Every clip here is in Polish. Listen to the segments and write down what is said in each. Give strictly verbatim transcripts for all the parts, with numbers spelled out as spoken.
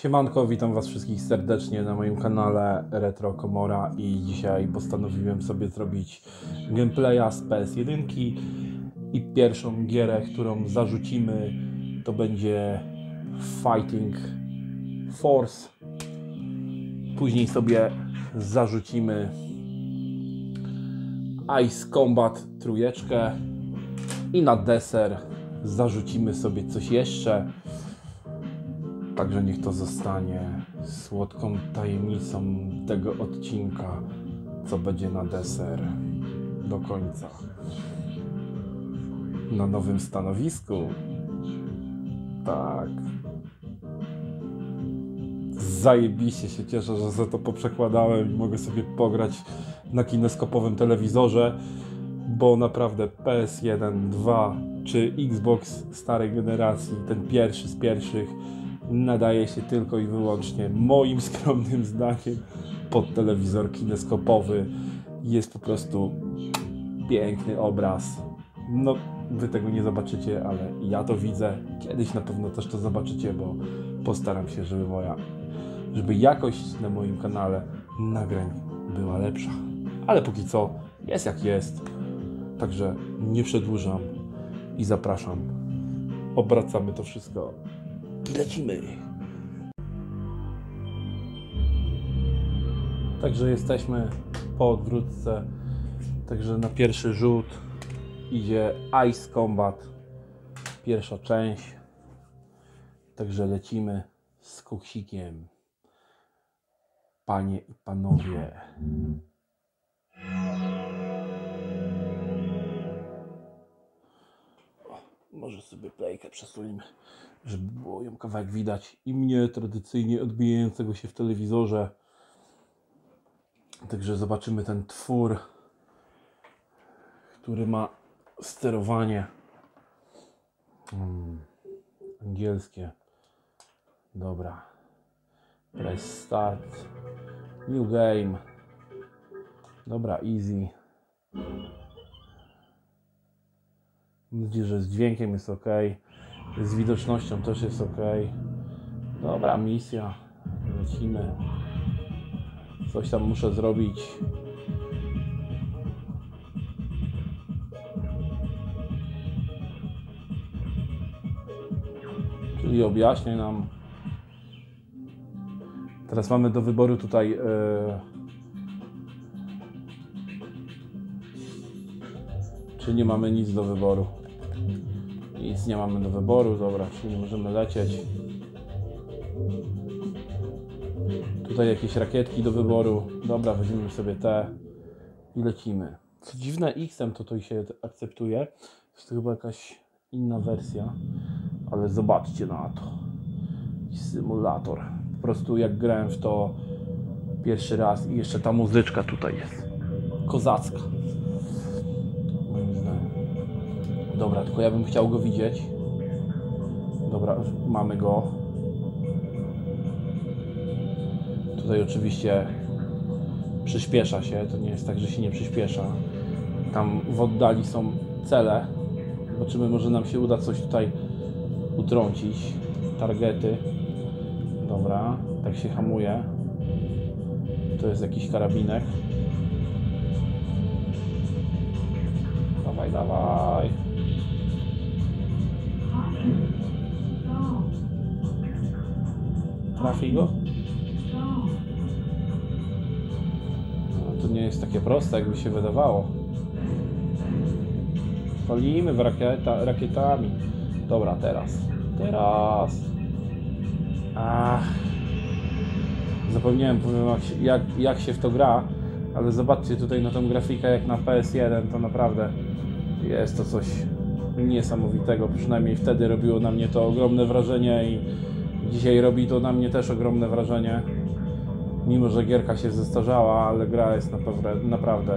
Siemanko, witam Was wszystkich serdecznie na moim kanale Retro Komora i dzisiaj postanowiłem sobie zrobić gameplaya z P S jeden i pierwszą gierę, którą zarzucimy, to będzie Fighting Force. Później sobie zarzucimy Ice Combat trójeczkę i na deser zarzucimy sobie coś jeszcze. Także niech to zostanie słodką tajemnicą tego odcinka, co będzie na deser do końca. Na nowym stanowisku. Tak. Zajebiście się cieszę, że za to poprzekładałem i mogę sobie pograć na kineskopowym telewizorze, bo naprawdę P S jeden, dwa czy Xbox starej generacji, ten pierwszy z pierwszych, nadaje się tylko i wyłącznie, moim skromnym zdaniem, pod telewizor kineskopowy. Jest po prostu piękny obraz. No, wy tego nie zobaczycie, ale ja to widzę. Kiedyś na pewno też to zobaczycie, bo postaram się, żeby moja, żeby jakość na moim kanale nagrań była lepsza. Ale póki co jest jak jest. Także nie przedłużam i zapraszam. Obracamy to wszystko. Lecimy. Także jesteśmy po odwrótce. Także na pierwszy rzut idzie Ice Combat. Pierwsza część. Także lecimy z koksikiem. Panie i panowie. Może sobie playkę przesulimy, żeby było ją kawałek widać i mnie tradycyjnie odbijającego się w telewizorze. Także zobaczymy ten twór, który ma sterowanie hmm, angielskie. Dobra. Press start. New game. Dobra, easy. Mam nadzieję, że z dźwiękiem jest ok, z widocznością też jest ok. Dobra, misja, lecimy. Coś tam muszę zrobić. Czyli objaśnię nam. Teraz mamy do wyboru tutaj yy, czy nie mamy nic do wyboru. Nic nie mamy do wyboru, dobra, czyli możemy lecieć. Tutaj jakieś rakietki do wyboru. Dobra, weźmiemy sobie te i lecimy. Co dziwne, X-em to to się akceptuje. Jest to chyba jakaś inna wersja, ale zobaczcie na to. Symulator. Po prostu jak grałem w to pierwszy raz i jeszcze ta muzyczka tutaj jest kozacka. Dobra, tylko ja bym chciał go widzieć. Dobra, mamy go. Tutaj oczywiście przyspiesza się, to nie jest tak, że się nie przyspiesza. Tam w oddali są cele. Zobaczymy, może nam się uda coś tutaj utrącić. Targety. Dobra, tak się hamuje. To jest jakiś karabinek. Dawaj, dawaj. Trafi go? No, to nie jest takie proste, jakby się wydawało. Palimy w rakieta, rakietami. Dobra, teraz. Teraz. Ach. Zapomniałem, powiem jak, jak się w to gra, ale zobaczcie tutaj na tą grafikę jak na P S jeden, to naprawdę jest to coś niesamowitego. Przynajmniej wtedy robiło na mnie to ogromne wrażenie i dzisiaj robi to na mnie też ogromne wrażenie. Mimo że gierka się zestarzała, ale gra jest naprawdę, naprawdę.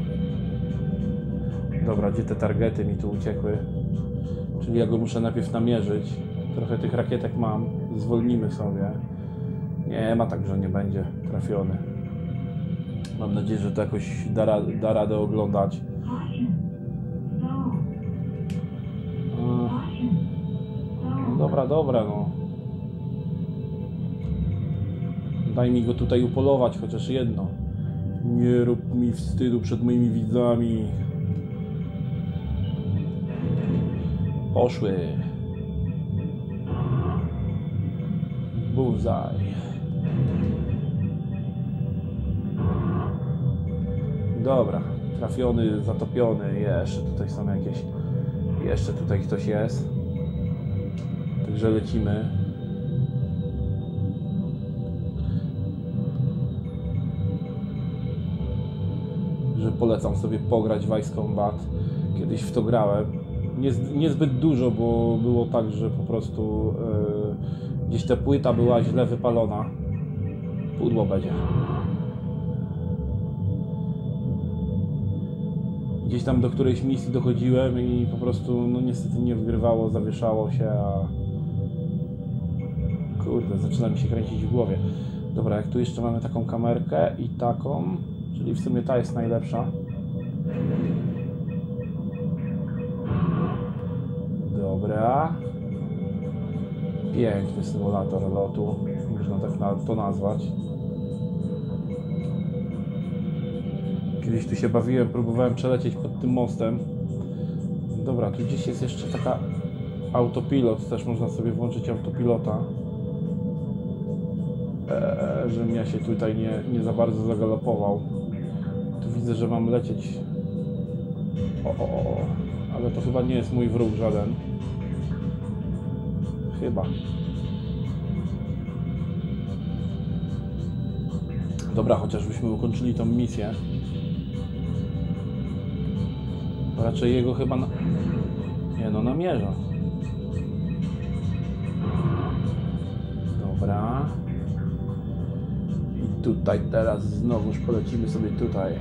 Dobra, gdzie te targety mi tu uciekły? Czyli ja go muszę najpierw namierzyć. Trochę tych rakietek mam. Zwolnimy sobie. Nie ma tak, że nie będzie trafiony. Mam nadzieję, że to jakoś da, da radę oglądać. No dobra, dobra, no. Daj mi go tutaj upolować, chociaż jedno. Nie rób mi wstydu przed moimi widzami. Poszły. Bullseye. Dobra, trafiony, zatopiony. Jeszcze tutaj są jakieś... Jeszcze tutaj ktoś jest. Także lecimy. Że polecam sobie pograć w Ice Combat. Kiedyś w to grałem. Nie, niezbyt dużo, bo było tak, że po prostu yy, gdzieś ta płyta była źle wypalona. Pudło będzie. Gdzieś tam do którejś misji dochodziłem i po prostu no niestety nie wgrywało, zawieszało się, a... Kurde, zaczyna mi się kręcić w głowie. Dobra, jak tu jeszcze mamy taką kamerkę i taką, czyli w sumie ta jest najlepsza. Dobra. Piękny symulator lotu, można tak to nazwać. Kiedyś tu się bawiłem, próbowałem przelecieć pod tym mostem. Dobra, tu gdzieś jest jeszcze taka autopilot, też można sobie włączyć autopilota. Eee, żebym ja się tutaj nie, nie za bardzo zagalopował. Tu widzę, że mam lecieć. O, o, o, ale to chyba nie jest mój wróg żaden. Chyba. Dobra, chociażbyśmy ukończyli tą misję. Raczej jego chyba na... Nie no, namierza. Dobra. I tutaj teraz znowuż polecimy sobie tutaj.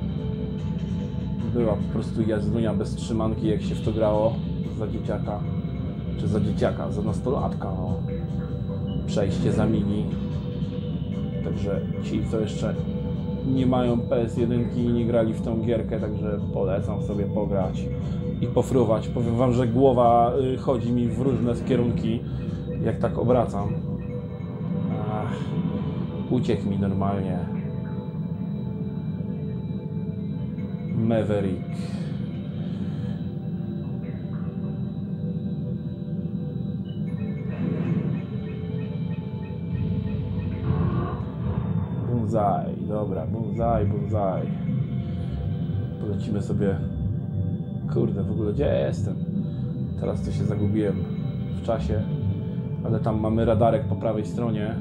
Była po prostu jazdunia bez trzymanki, jak się w to grało. Za dzieciaka. Czy za dzieciaka, za nastolatka. No. Przejście za mini. Także ci, co jeszcze nie mają P S jeden i nie grali w tą gierkę, także polecam sobie pograć i pofruwać. Powiem wam, że głowa chodzi mi w różne kierunki, jak tak obracam. Ach, uciekł mi normalnie. Maverick. Bullseye, dobra, bullseye, bullseye. Polecimy sobie. Kurde, w ogóle gdzie ja jestem? Teraz to się zagubiłem w czasie, ale tam mamy radarek po prawej stronie.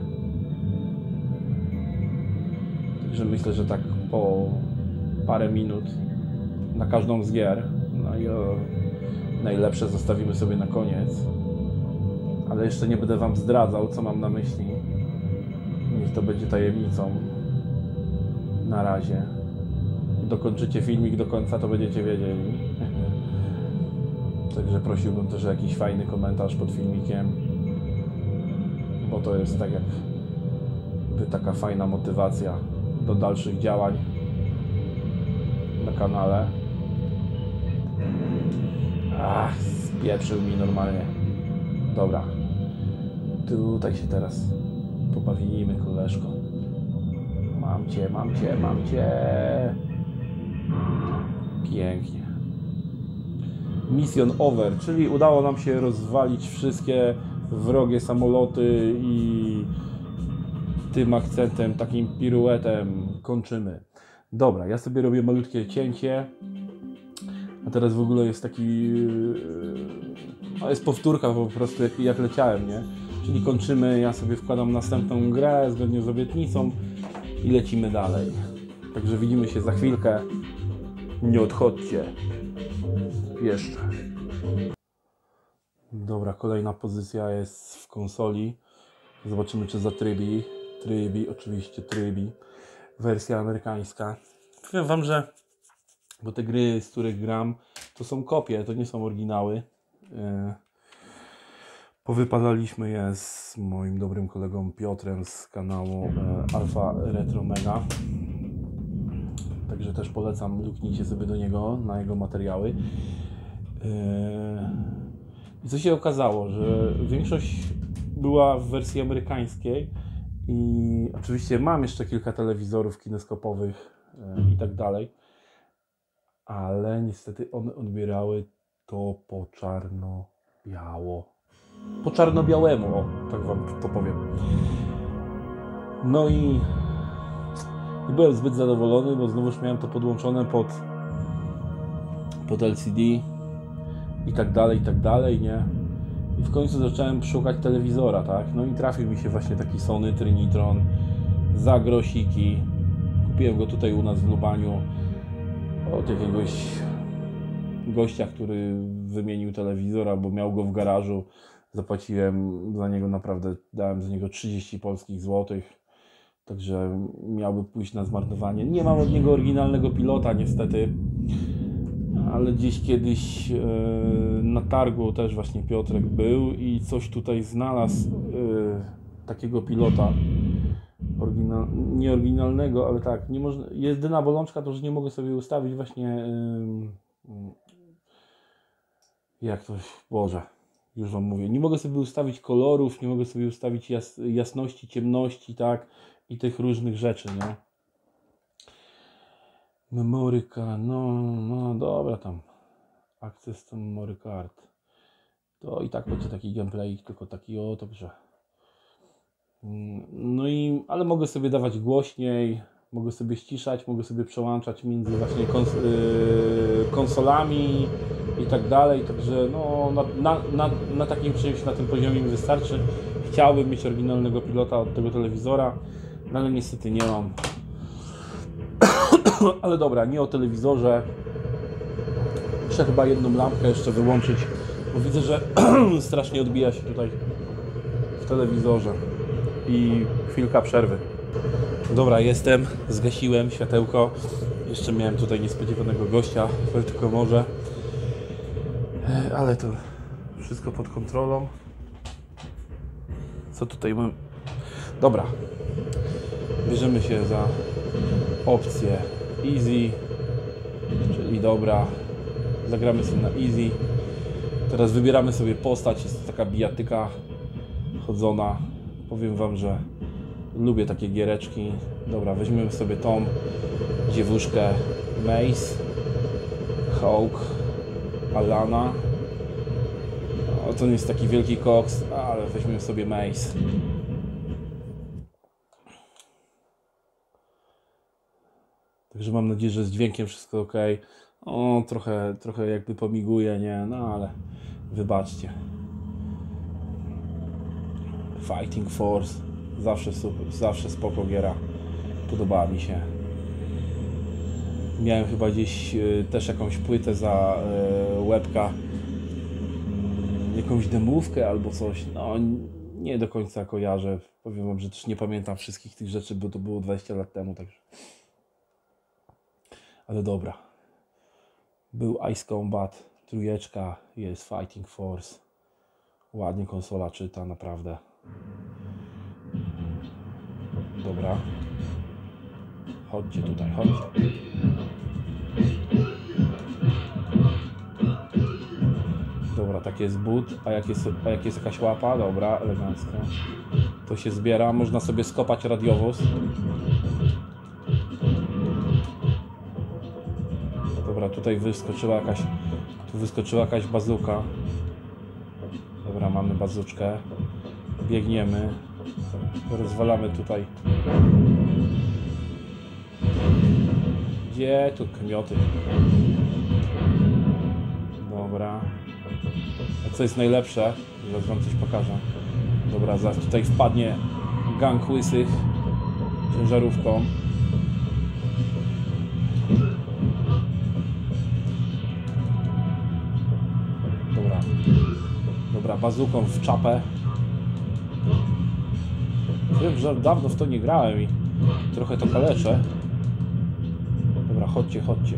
Także myślę, że tak po parę minut na każdą z gier. No i o, najlepsze zostawimy sobie na koniec. Ale jeszcze nie będę wam zdradzał, co mam na myśli. Niech to będzie tajemnicą. Na razie. Dokończycie filmik do końca, to będziecie wiedzieli. Także prosiłbym też o jakiś fajny komentarz pod filmikiem. Bo to jest tak jakby taka fajna motywacja do dalszych działań na kanale. Ach, spieprzył mi normalnie. Dobra. Tutaj się teraz pobawimy, koleżko. Mam cię, mam cię, mam cię. Pięknie. Mission over, czyli udało nam się rozwalić wszystkie wrogie samoloty i tym akcentem, takim piruetem kończymy. Dobra, ja sobie robię malutkie cięcie. A teraz w ogóle jest taki... No jest powtórka po prostu jak, jak leciałem, nie? Czyli kończymy, ja sobie wkładam następną grę zgodnie z obietnicą i lecimy dalej. Także widzimy się za chwilkę. Nie odchodźcie. Jeszcze. Dobra, kolejna pozycja jest w konsoli. Zobaczymy, czy zatrybi. Trybi, oczywiście trybi. Wersja amerykańska. Powiem wam, że bo te gry, z których gram, to są kopie, to nie są oryginały. Yy, powypadaliśmy je z moim dobrym kolegą Piotrem z kanału yy, Alpha Retro Mega. Także też polecam, luknijcie sobie do niego, na jego materiały. Yy, I co się okazało, że większość była w wersji amerykańskiej I oczywiście mam jeszcze kilka telewizorów kineskopowych i tak dalej, ale niestety one odbierały to po czarno-biało. Po czarno-białemu, o, tak wam to powiem. No i nie byłem zbyt zadowolony, bo znowuż miałem to podłączone pod, pod L C D i tak dalej, i tak dalej, nie? I w końcu zacząłem szukać telewizora, tak? No i trafił mi się właśnie taki Sony Trinitron za grosiki. Kupiłem go tutaj u nas w Lubaniu od jakiegoś gościa, który wymienił telewizor, albo miał go w garażu. Zapłaciłem za niego naprawdę, dałem za niego trzydzieści polskich złotych. Także miałby pójść na zmarnowanie. Nie mam od niego oryginalnego pilota niestety, ale gdzieś kiedyś yy, na targu też właśnie Piotrek był i coś tutaj znalazł yy, takiego pilota. Oryginal, nie oryginalnego, ale tak, nie można, jedyna bolączka to, że nie mogę sobie ustawić właśnie yy, jak to, Boże, już wam mówię, nie mogę sobie ustawić kolorów, nie mogę sobie ustawić jas, jasności, ciemności, tak, i tych różnych rzeczy, nie? Memory card, no, no dobra tam, access to memory card, to i tak będzie taki gameplay, tylko taki o, dobrze. No i, ale mogę sobie dawać głośniej, mogę sobie ściszać, mogę sobie przełączać między właśnie kons yy, konsolami i tak dalej, także no na, na, na, na takim czymś, na tym poziomie mi wystarczy. Chciałbym mieć oryginalnego pilota od tego telewizora, no ale niestety nie mam. Ale dobra, nie o telewizorze. Muszę chyba jedną lampkę jeszcze wyłączyć, bo widzę, że strasznie odbija się tutaj w telewizorze. I chwilka przerwy. Dobra, jestem, zgasiłem światełko. Jeszcze miałem tutaj niespodziewanego gościa, tylko może. Ale to wszystko pod kontrolą. Co tutaj mam? Dobra. Bierzemy się za opcję Easy, czyli dobra. Zagramy sobie na Easy. Teraz wybieramy sobie postać. Jest to taka bijatyka chodzona. Powiem wam, że lubię takie giereczki. Dobra, weźmiemy sobie tą dziewuszkę Mace, Hawk, Alana. O, to nie jest taki wielki koks, ale weźmiemy sobie Mace. Także mam nadzieję, że z dźwiękiem wszystko ok. O, trochę, trochę jakby pomiguje, nie? No ale wybaczcie. Fighting Force, zawsze super, zawsze spoko giera, podobała mi się. Miałem chyba gdzieś y, też jakąś płytę za y, łebka, y, jakąś demówkę albo coś, no nie do końca kojarzę, powiem wam, że też nie pamiętam wszystkich tych rzeczy, bo to było dwadzieścia lat temu, także. Ale dobra, był Ice Combat, trójeczka, jest Fighting Force, ładnie konsola czyta, naprawdę. Dobra. Chodźcie tutaj, chodźcie. Dobra, tak jest but, a jak jest, a jak jest jakaś łapa, dobra, elegancko. To się zbiera, można sobie skopać radiowóz. Dobra, tutaj wyskoczyła jakaś, tu wyskoczyła jakaś bazuka. Dobra, mamy bazuczkę. Biegniemy. Rozwalamy tutaj. Gdzie tu kmioty? Dobra. A co jest najlepsze? Zaraz wam coś pokażę. Dobra, zaraz tutaj wpadnie gang łysych ciężarówką. Dobra. Dobra, bazuką w czapę. Wiem, że dawno w to nie grałem i trochę to kaleczę. Dobra, chodźcie, chodźcie.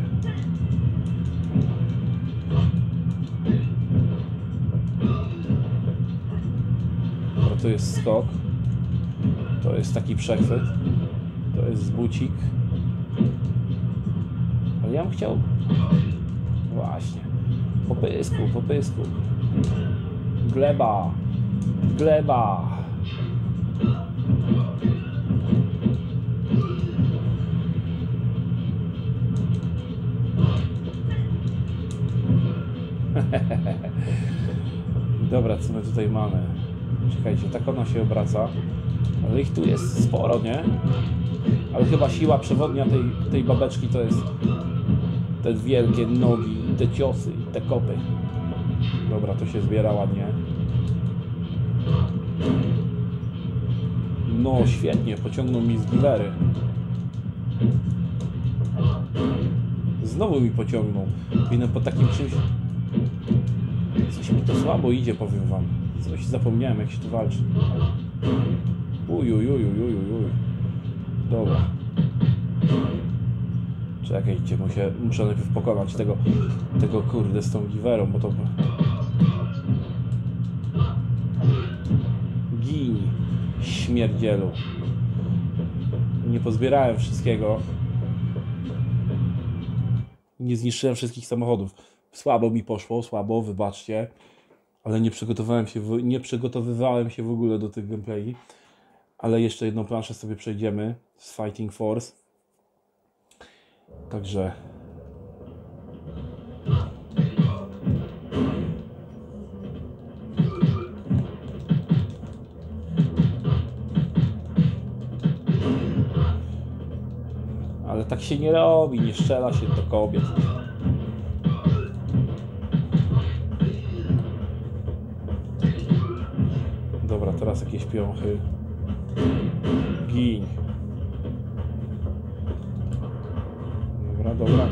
Dobra, to jest skok. To jest taki przechwyt. To jest zbucik. Ale ja bym chciał... Właśnie. Po pysku, po pysku. Gleba. Gleba. Dobra, co my tutaj mamy? Czekajcie, tak ona się obraca. Ale ich tu jest sporo, nie? Ale chyba siła przewodnia tej, tej babeczki to jest te wielkie nogi, te ciosy i te kopy. Dobra, to się zbiera ładnie. No świetnie, pociągnął mi z giwery. Znowu mi pociągnął. Winę po takim czymś... Coś mi to słabo idzie, powiem wam. Coś zapomniałem, jak się tu walczy. Uj, uj, uj, uj, uj, uj. Dobra. Czekajcie, muszę, muszę najpierw pokonać tego, tego kurde z tą giwerą, bo to... Gin, śmierdzielu. Nie pozbierałem wszystkiego. Nie zniszczyłem wszystkich samochodów. Słabo mi poszło, słabo, wybaczcie. Ale nie przygotowałem się, w, nie przygotowywałem się w ogóle do tych gameplayi. Ale jeszcze jedną planszę sobie przejdziemy z Fighting Force. Także... Ale tak się nie robi, nie strzela się do kobiet. Dobra, teraz jakieś piąchy. Gin. Dobra, dobra.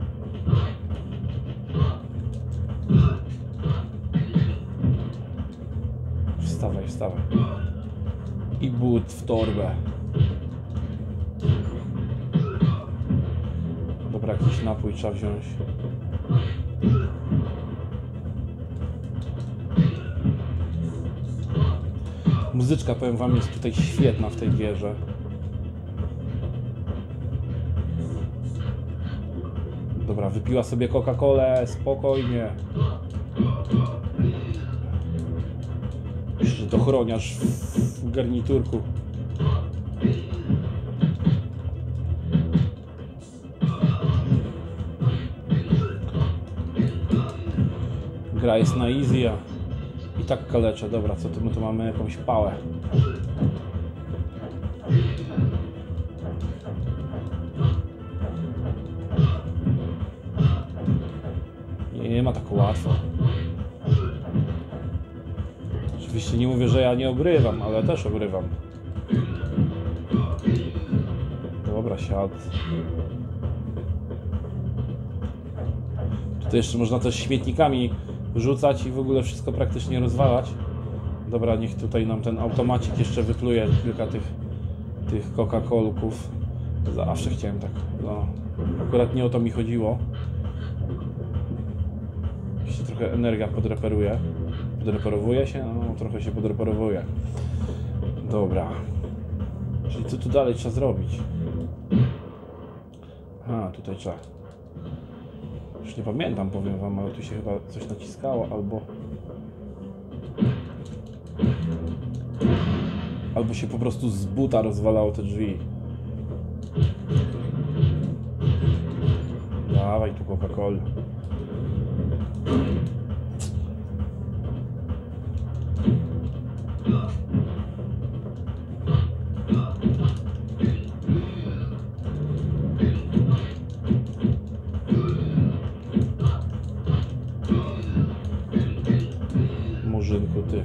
Wstawaj, wstawaj. I but w torbę. Dobra, jakiś napój trzeba wziąć. Muzyczka, powiem wam, jest tutaj świetna w tej gierze. Dobra, wypiła sobie Coca-Colę, spokojnie. Jeszcze dochroniarz w garniturku. Gra jest na easy, a i tak kaleczę. Dobra, co tu my tu mamy? Jakąś pałę. Nie, nie ma tak łatwo. Oczywiście nie mówię, że ja nie obrywam, ale też obrywam. Dobra, siad. Tutaj jeszcze można też śmietnikami rzucać i w ogóle wszystko praktycznie rozwalać. Dobra, niech tutaj nam ten automacik jeszcze wypluje kilka tych, tych Coca-Colków. Zawsze chciałem tak. No, akurat nie o to mi chodziło. Jeszcze trochę energia podreperuje. Podreperowuje się? No, trochę się podreperowuje. Dobra. Czyli co tu dalej trzeba zrobić? A, tutaj trzeba. Już nie pamiętam, powiem wam, ale tu się chyba coś naciskało, albo... Albo się po prostu z buta rozwalało te drzwi. Dawaj tu Coca-Colę. Murzynku, ty.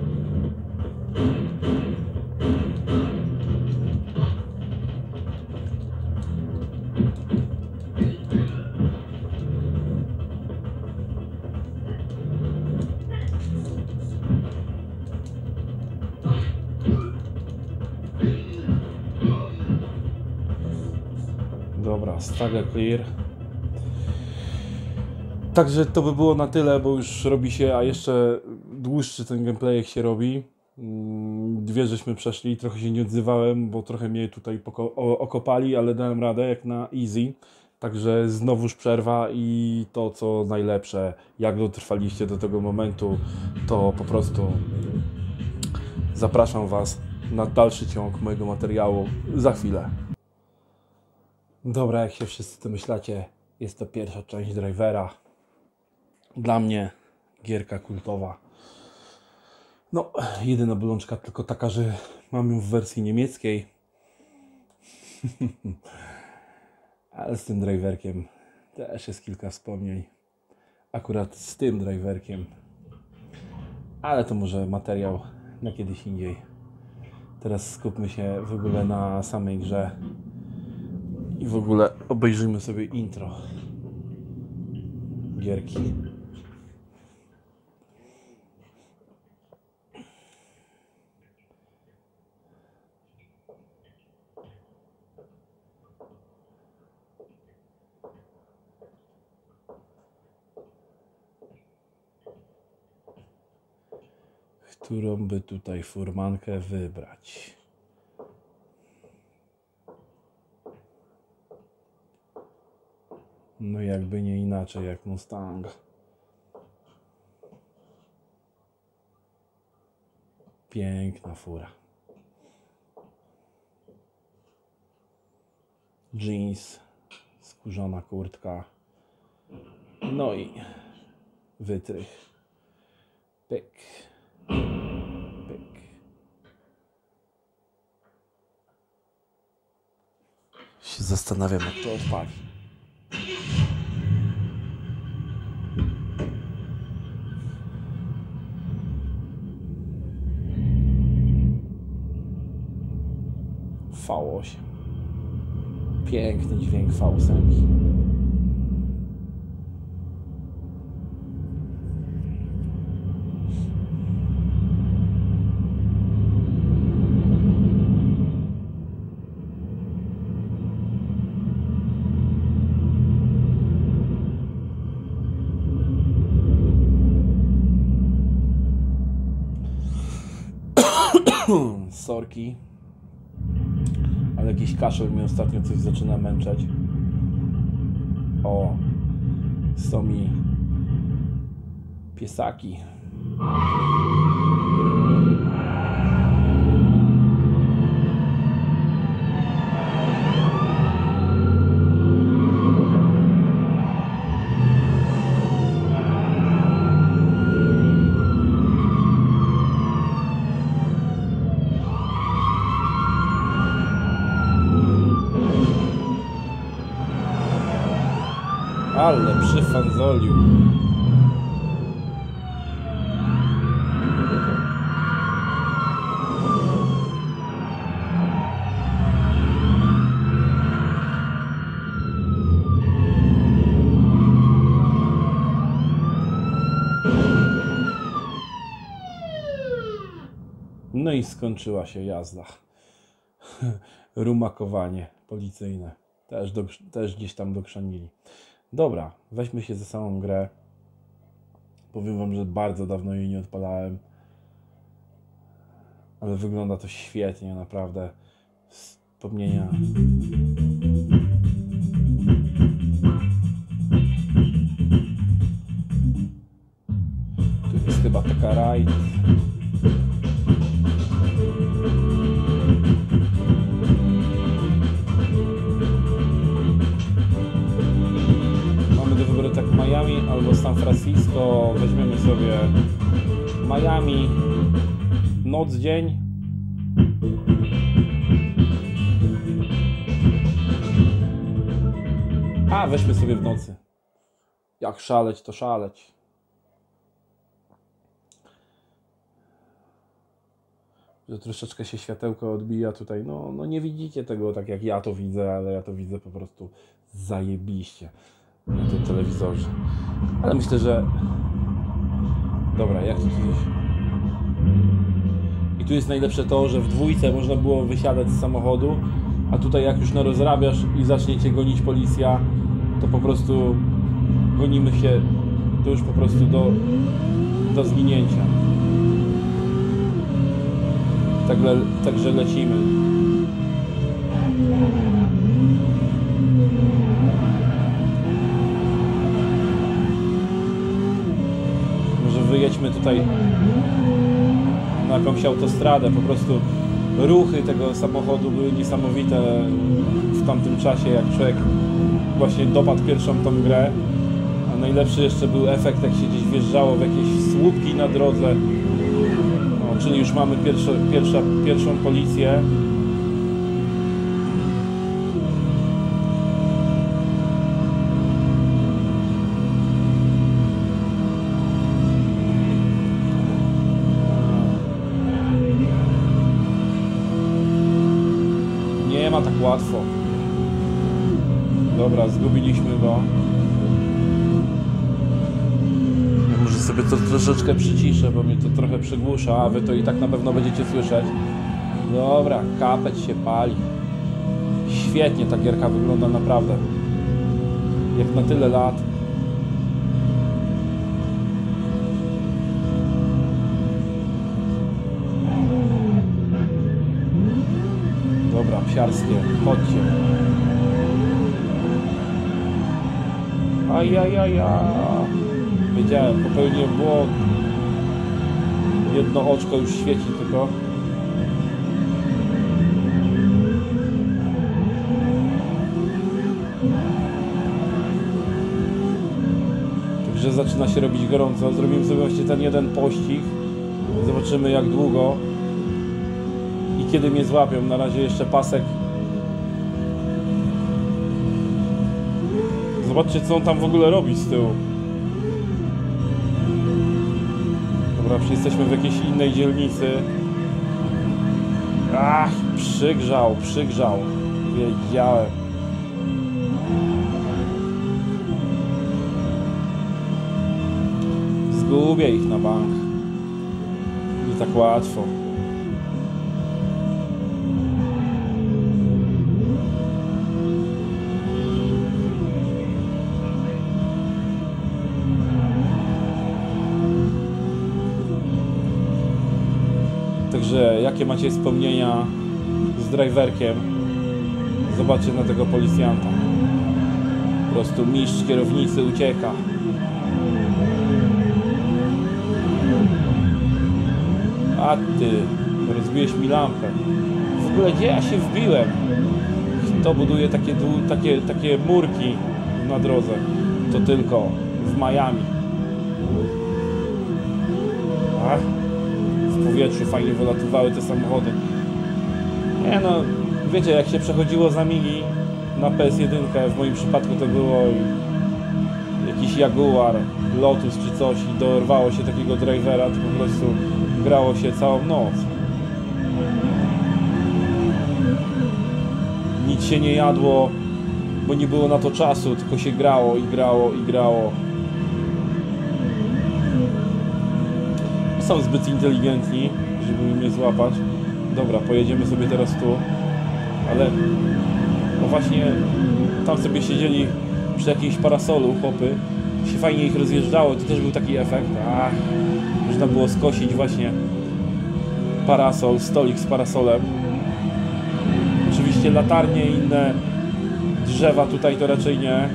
Dobra, stagger clear. Także to by było na tyle, bo już robi się, a jeszcze dłuższy ten gameplayek się robi. Dwie żeśmy przeszli, trochę się nie odzywałem, bo trochę mnie tutaj okopali, ale dałem radę jak na easy. Także znowuż przerwa i to co najlepsze, jak dotrwaliście do tego momentu, to po prostu zapraszam Was na dalszy ciąg mojego materiału za chwilę. Dobra, jak się wszyscy domyślacie, jest to pierwsza część Drivera. Dla mnie gierka kultowa. No, jedyna bolączka tylko taka, że mam ją w wersji niemieckiej. Ale z tym driverkiem też jest kilka wspomnień. Akurat z tym driverkiem. Ale to może materiał na kiedyś indziej. Teraz skupmy się w ogóle na samej grze. I w ogóle obejrzyjmy sobie intro gierki. Którą by tutaj furmankę wybrać? No jakby nie inaczej jak Mustang. Piękna fura. Jeans, skórzana kurtka. No i wytrych. Pyk. Pyk. Się zastanawiam, jak to odpali. V osiem. Piękny dźwięk V osiem. Sorki, ale jakiś kaszel mnie ostatnio coś zaczyna męczeć. O, są mi piesaki. Ale przyfanzolił. No i skończyła się jazda. Rumakowanie policyjne. Też, do, też gdzieś tam dokrzanili. Dobra, weźmy się za samą grę. Powiem wam, że bardzo dawno jej nie odpalałem. Ale wygląda to świetnie, naprawdę. Wspomnienia. Tu jest chyba taka raj. Miami albo San Francisco. Weźmiemy sobie Miami, noc, dzień. A, weźmy sobie w nocy. Jak szaleć, to szaleć. Że troszeczkę się światełko odbija tutaj. No, no nie widzicie tego tak jak ja to widzę, ale ja to widzę po prostu zajebiście na tym telewizorze. Ale myślę, że... Dobra, jak to gdzieś... I tu jest najlepsze to, że w dwójce można było wysiadać z samochodu, a tutaj jak już narozrabiasz i zaczniecie gonić policja, to po prostu gonimy się to już po prostu do, do zginięcia. Także, także lecimy. Może wyjedźmy tutaj na jakąś autostradę. Po prostu ruchy tego samochodu były niesamowite w tamtym czasie, jak człowiek właśnie dopadł pierwszą tą grę. najlepszy jeszcze był efekt, jak się gdzieś wjeżdżało w jakieś słupki na drodze. No, czyli już mamy pierwsze, pierwsza, pierwszą policję. Nie ma tak łatwo. Dobra, zgubiliśmy go. Może sobie to troszeczkę przyciszę, bo mnie to trochę przygłusza, a wy to i tak na pewno będziecie słyszeć. Dobra, kapeć się pali. Świetnie ta gierka wygląda naprawdę. Jak na tyle lat. Dobra, psiarskie, chodźcie. Ajajaja. Wiedziałem, popełniłem błąd. Jedno oczko już świeci tylko. Także zaczyna się robić gorąco. Zrobimy sobie właśnie ten jeden pościg. Zobaczymy jak długo i kiedy mnie złapią. Na razie jeszcze pasek. Zobaczcie co on tam w ogóle robi z tyłu. Dobra, jesteśmy w jakiejś innej dzielnicy. Ach, przygrzał, przygrzał. Wiedziałem. Zgubię ich na bank. Nie tak łatwo. Także jakie macie wspomnienia z driverkiem? Zobaczcie na tego policjanta. Po prostu mistrz kierownicy ucieka. A ty, rozbiłeś mi lampę. W ogóle gdzie ja się wbiłem? Kto buduje takie, takie, takie murki na drodze? To tylko w Miami. Ach. W powietrzu fajnie wylatywały te samochody. Nie no, wiecie, jak się przechodziło za migi na P S jeden, w moim przypadku to było jakiś Jaguar, Lotus czy coś i dorwało się takiego drivera, to po prostu grało się całą noc. Nic się nie jadło, bo nie było na to czasu, tylko się grało i grało i grało. Są zbyt inteligentni, żeby mnie złapać. Dobra, pojedziemy sobie teraz tu. Ale no właśnie tam sobie siedzieli przy jakimś parasolu chłopy. Się fajnie ich rozjeżdżało, to też był taki efekt. Ach, można było skosić właśnie parasol, stolik z parasolem. Oczywiście latarnie i inne drzewa tutaj to raczej nie.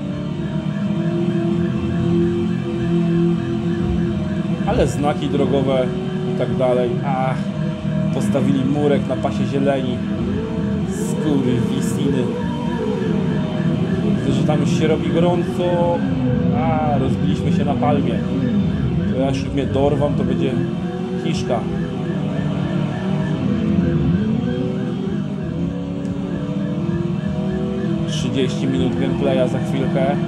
Ale znaki drogowe i tak dalej. Ach, postawili murek na pasie zieleni. Skurwysiny. Widzę, że tam już się robi gorąco. A, rozbiliśmy się na palmie. To ja już mnie dorwam, to będzie kiszka. trzydzieści minut gameplaya za chwilkę.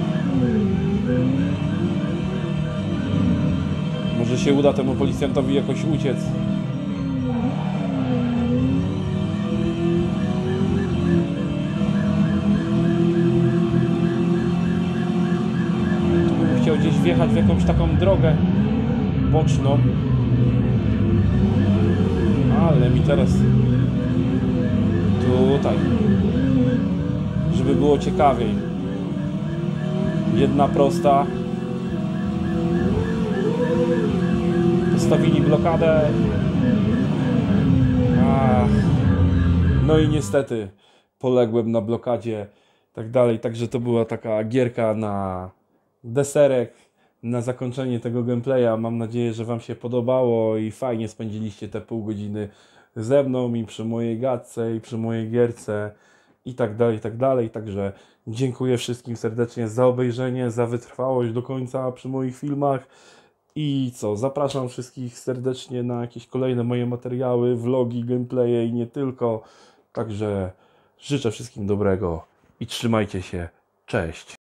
Może się uda temu policjantowi jakoś uciec. Chciał gdzieś wjechać w jakąś taką drogę boczną. Ale mi teraz tutaj, żeby było ciekawiej. Jedna prosta. Postawili blokadę. Ach. No i niestety poległem na blokadzie i tak dalej. Także to była taka gierka na deserek, na zakończenie tego gameplaya. Mam nadzieję, że wam się podobało i fajnie spędziliście te pół godziny ze mną i przy mojej gadce i przy mojej gierce. i tak dalej, i tak dalej. Także dziękuję wszystkim serdecznie za obejrzenie, za wytrwałość do końca przy moich filmach. I co, zapraszam wszystkich serdecznie na jakieś kolejne moje materiały, vlogi, gameplaye i nie tylko. Także życzę wszystkim dobrego i trzymajcie się. Cześć!